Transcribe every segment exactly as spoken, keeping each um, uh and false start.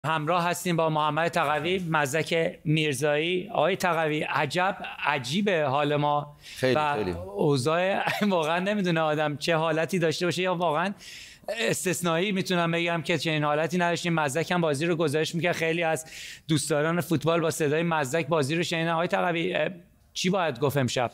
همراه هستیم با محمد تقوی، مزدک میرزایی. آقای تقوی، عجب عجیبه حال ما خیلی و خیلی اوضاع واقعا نمیدونه آدم چه حالتی داشته باشه یا واقعا استثنایی میتونم بگم که چنین حالتی نداشتیم. مزدک هم بازی رو گزارش میکرد، خیلی از دوستداران فوتبال با صدای مزدک بازی رو شنیدن. آقای تقوی، چی باید گفت امشب؟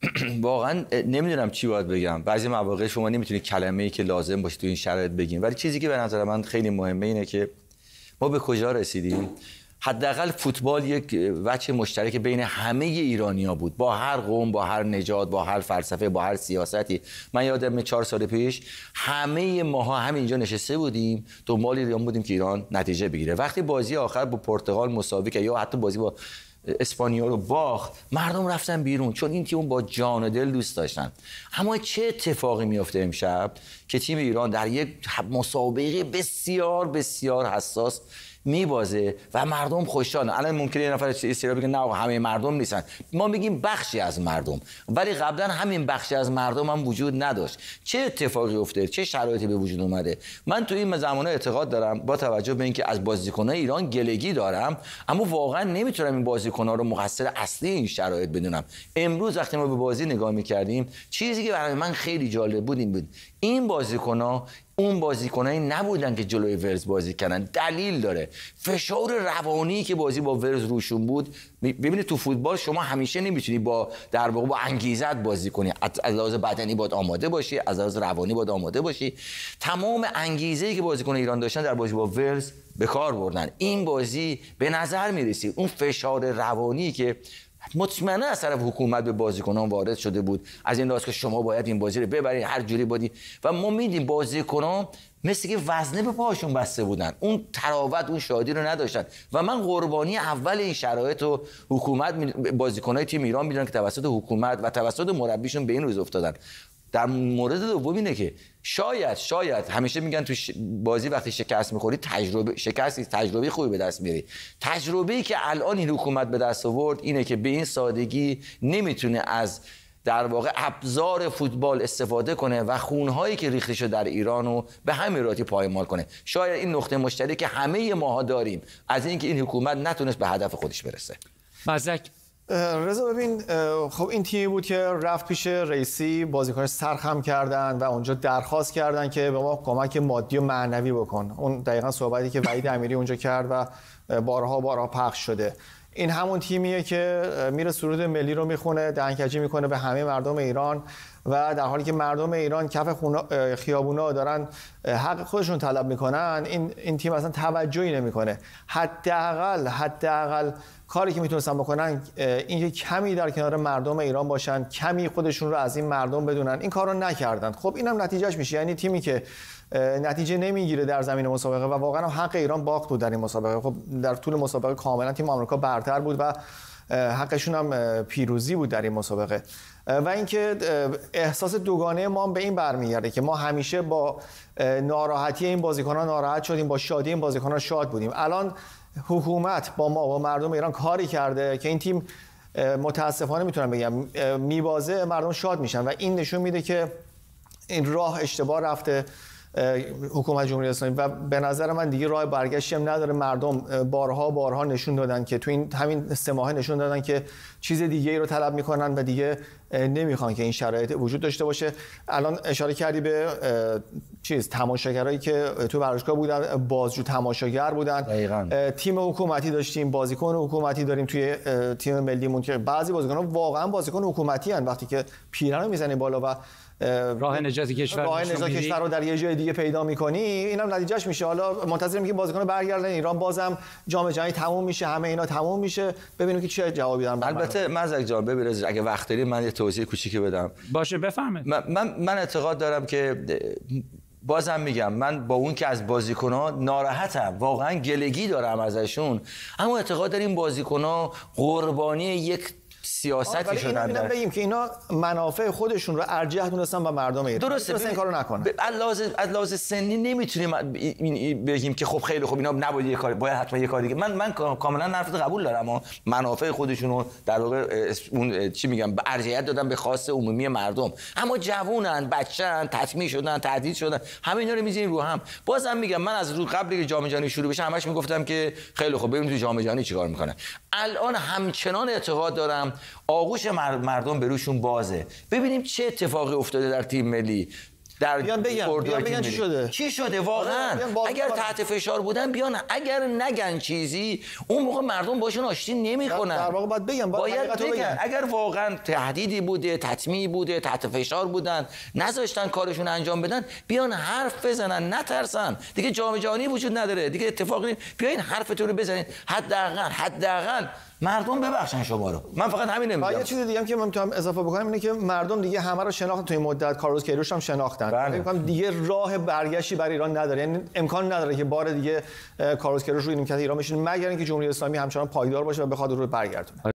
واقعا نمیدونم چی باید بگم. بعضی مواقع شما نمیتونید کلمه‌ای که لازم باشه تو این شرایط بگین، ولی چیزی که به نظر من خیلی مهمه اینه که ما به کجا رسیدیم. حداقل فوتبال یک وجه مشترک بین همه ایرانی‌ها بود، با هر قوم، با هر نژاد، با هر فلسفه، با هر سیاستی. من یادم چهار سال پیش همه ماها همینجا نشسته بودیم دنبال ایران بودیم که ایران نتیجه بگیره. وقتی بازی آخر با پرتغال مساوی کرد یا حتی بازی با اسپانیا رو باخت، مردم رفتن بیرون چون این تیم با جان و دل دوست داشتن. اما چه اتفاقی میفته امشب که تیم ایران در یک مسابقه بسیار بسیار حساس میبازه و مردم خوشحالن. الان ممکنه یه نفر استیرا بگه نه همه مردم نیستن، ما میگیم بخشی از مردم، ولی قبلا همین بخشی از مردم هم وجود نداشت. چه اتفاقی افتاد؟ چه شرایطی به وجود اومده؟ من تو این زمانه اعتقاد دارم با توجه به اینکه از بازیکنان ایران گلگی دارم، اما واقعا نمیتونم این بازیکن‌ها رو مقصر اصلی این شرایط بدونم. امروز وقتی ما به بازی نگاه میکردیم، چیزی که برای من خیلی جالب بود این بود این بازیکن‌ها اون بازیکنایی نبودن که جلوی ورز بازی کردن. دلیل داره. فشار روانی که بازی با ورز روشون بود. ببینید تو فوتبال شما همیشه نمیتونی با در واقع با انگیزت بازی کنی. از لحاظ بدنی باید آماده باشی، از لحاظ روانی باید آماده باشی. تمام انگیزه‌ای که بازیکن ایران داشتن در بازی با ورز به کار بردن. این بازی به نظر میرسید اون فشار روانی که مطمئنا از طرف حکومت به بازیکنان وارد شده بود، از این لحاظ که شما باید این بازی رو ببرید هر جوری بودی، و ما میدیم بازیکنان مثل که وزنه به پاهاشون بسته بودن، اون تراوت اون شادی رو نداشتن. و من قربانی اول این شرایط رو حکومت بازیکنای تیم ایران میدونن که توسط حکومت و توسط مربیشون به این روز افتادن. در مورد دوم اینه که شاید شاید همیشه میگن تو بازی وقتی شکست میخوری تجربه شکستی تجربه خوبی به دست میاری. تجربه‌ای که الان این حکومت به دست آورد اینه که به این سادگی نمیتونه از در واقع ابزار فوتبال استفاده کنه و خونهایی که ریخته شده در ایران رو به همین راحتی پایمال کنه. شاید این نقطه مشترک که همه ماها داریم از اینکه این حکومت نتونست به هدف خودش برسه. مزدک، رضا ببین، خب این تیمی بود که رفت پیش رئیسی، بازیکنش سرخم کردن و اونجا درخواست کردن که به ما کمک مادی و معنوی بکن. اون دقیقاً صحبتی که وحید امیری اونجا کرد و بارها بارها پخش شده. این همون تیمیه که میره سرود ملی رو میخونه، دهنکجی میکنه به همه مردم ایران، و در حالی که مردم ایران کف خیابونا دارن حق خودشون طلب میکنن، این این تیم اصلا توجهی نمیکنه. حداقل حداقل کاری که میتونستن بکنن این که کمی در کنار مردم ایران باشن، کمی خودشون رو از این مردم بدونن. این کارو نکردن. خب اینم نتیجهش میشه، یعنی تیمی که نتیجه نمیگیره در زمین مسابقه و واقعا حق ایران باخت بود در این مسابقه. خب در طول مسابقه کاملا تیم آمریکا برتر بود و حقشون هم پیروزی بود در این مسابقه. و اینکه احساس دوگانه ما هم به این برمیگرده که ما همیشه با ناراحتی این بازیکنان ناراحت شدیم، با شادی این بازیکنان شاد بودیم. الان حکومت با ما و مردم ایران کاری کرده که این تیم متاسفانه میتونم بگم میبازه، مردم شاد میشن و این نشون میده که این راه اشتباه رفته حکومت جمهوری اسلامی و به نظر من دیگه راه برگشتی هم نداره. مردم بارها بارها نشون دادن که تو این همین سه ماه نشون دادن که چیز دیگه ای رو طلب میکنن و دیگه نمیخوان که این شرایط وجود داشته باشه. الان اشاره کردی به چیز تماشاگرایی که تو ورزشگاه بودن، بازجو تماشاگر بودن. دقیقاً. تیم حکومتی داشتیم، بازیکن حکومتی داریم توی تیم ملیمون که بعضی بازیکن‌ها واقعا بازیکن حکومتی ان. وقتی که پیرنو میزنی بالا و راه نجات کشور راه نجات کشور رو در یه جای دیگه پیدا می‌کنی، اینم نتیجهش میشه. حالا منتظریم که بازیکن برگردن ایران، بازم جام جهانی تموم میشه، همه اینا تموم میشه، ببینیم که چه جوابی دارن. البته مزدک جان ببینید اگه وقت دارید من یه توضیح کوچیکی بدم. باشه بفرمایید. من, من من اعتقاد دارم که بازم میگم من با اون که از بازیکن‌ها ناراحتم، واقعا گلگی دارم ازشون، اما اعتقاد داریم بازیکن‌ها قربانی یک سیاستی شدن. ولی بگیم که اینا منافع خودشون رو ارجح دونستن و مردم ایران. درسته، این کارو نکنه. از لحاظ سنی نمیتونیم بگیم که خب خیلی خوب اینا نباید یه کاری، باید حتما یه کار دیگه. من من کاملا حرفت قبول دارم، اما منافع خودشون رو در واقع اون چی میگم ارجحیت دادن به خواست عمومی مردم. اما جوونن، بچه‌ن، تطمیع شدن، تهدید شدن، همه اینا رو میذاریم رو هم. بازم میگم من از رو قبل که جام جهانی شروع بشه همش میگفتم که خیلی خوب ببینیم تو جام جهانی چیکار میکنن. الان همچنان اعتقاد دارم آغوش مردم به روشون بازه. ببینیم چه اتفاقی افتاده در تیم ملی، در بیان بگن بیان بگن چی شده چی شده واقعا. اگر تحت فشار بودن بیان، اگر نگن چیزی اون موقع مردم باشون آشتی نمیکنن. در واقع باید بگن، باید, باید بگن. بگن اگر واقعا تهدیدی بوده، تطمیعی بوده، تحت فشار بودن، نذاشتن کارشون انجام بدن، بیان حرف بزنن، نترسن. دیگه جام جهانی وجود نداره، دیگه اتفاقی بیاین حرفتون رو بزنید. حداقل حداقل مردم ببخشن شما رو. من فقط همین میگم. یه چیز دیگه هم که من میتونم اضافه بکنم اینه که مردم دیگه همه رو شناختن تو این مدت. کارلوس کیروش هم شناختن. فکر می‌کنم دیگه راه برگشتی برای ایران نداره، یعنی امکان نداره که بار دیگه کارلوس کیروش روی نیمکت ایران بشینه مگر اینکه جمهوری اسلامی همچنان پایدار باشه و بخواد رو برگردونه.